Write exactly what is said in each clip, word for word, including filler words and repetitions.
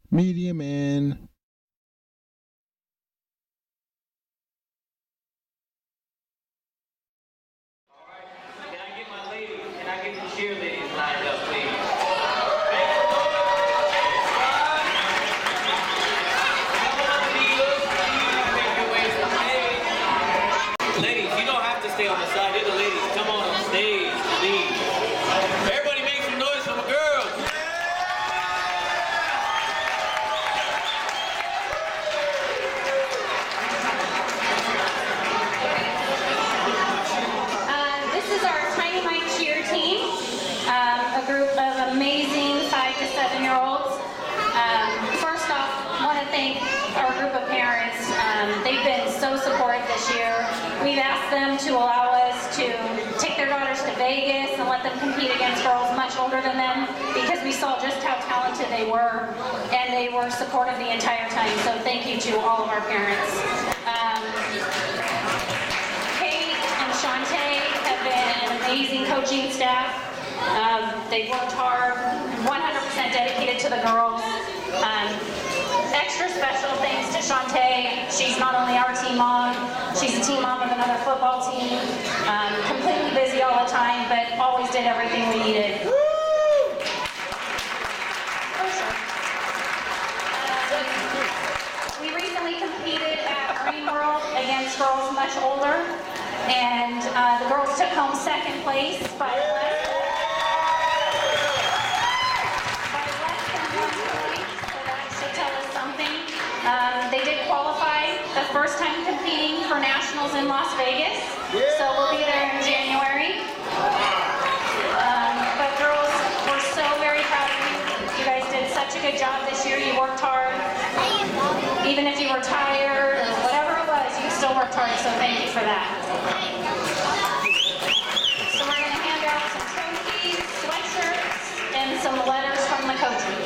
Medium in. Can I get my ladies, can I get the cheerleaders lined up, please? Ladies, you don't have to stay on the side. They're the ladies. Come on on stage, please. Everybody make some noise for the girls. Uh, this is our Tiny Mike cheer team, um, a group of amazing five to seven year olds. Um, first off, I want to thank our group of parents. Um, they've been so supportive this year. We've asked them to allow us to take their daughters to Vegas and let them compete against girls much older than them because we saw just how talented they were, and they were supportive the entire time. So thank you to all of our parents. Um, Kate and Shantae have been an amazing coaching staff. Um, they've worked hard, one hundred percent dedicated to the girls. Um, extra special thanks to Shantae. She's not only our team mom, she's a team mom of another football team. Um, completely busy all the time, but always did everything we needed. Uh, we recently competed at Marine World against girls much older, and uh, the girls took home second place by less by less than one point, so that should tell us something. Um, they did qualify the first time competing for nationals in Las Vegas, so we'll be there in January. Um, but girls, we're so very proud of you. You guys did such a good job this year. You worked hard. Even if you were tired or whatever it was, you still worked hard, so thank you for that. So we're going to hand out some trophies, sweatshirts, and some letters from the coaches.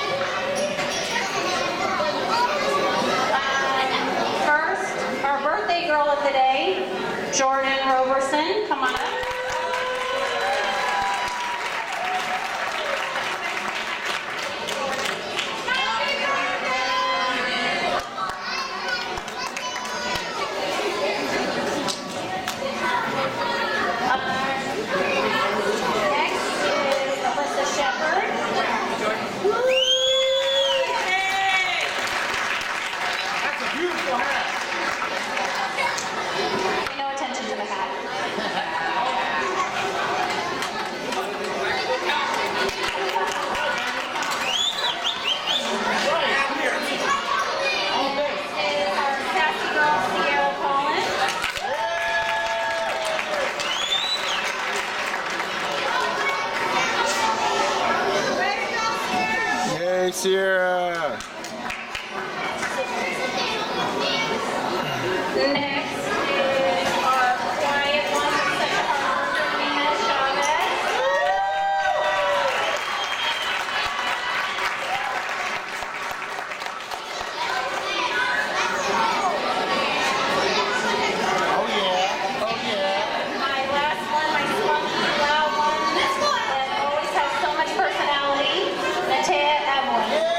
Um, first, our birthday girl of the day, Jordan Roberson. Come on up. Sierra. Next is our quiet one, such a hard worker, Nina Chavez. Oh yeah, oh yeah. My last one, my spunky, loud one, that always has so much personality, Natea Evelyn.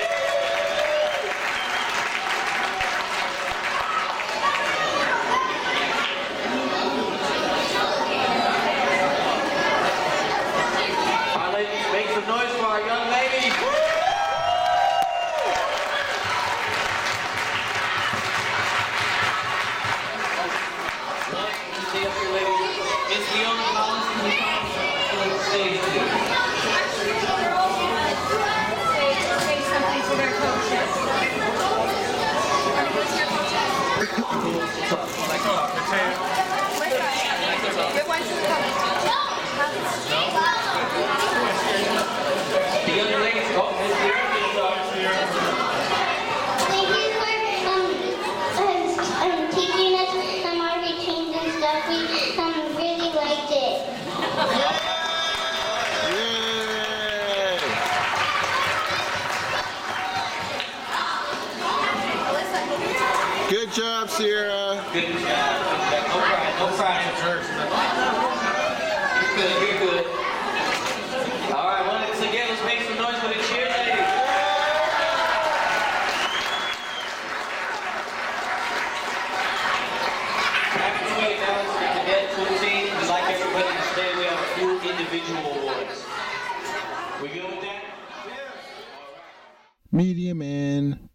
Our ladies, make some noise for our young ladies. Stay up here, ladies. Miss Leona Collins, can you come to the stage, please? Say, say something for their coaches. The young ladies, oh, Miss Leona. Thank you for um, um, teaching us some our routines and stuff. We um, really liked it. Yay! Good job, Sierra. Good job. Good job. No crying, no crying in church. You're good, you're good. All right, once again, let's make some noise for the cheerleaders. head swim team, we'd like everybody to stay. We have a few individual awards. We good with that? Media man.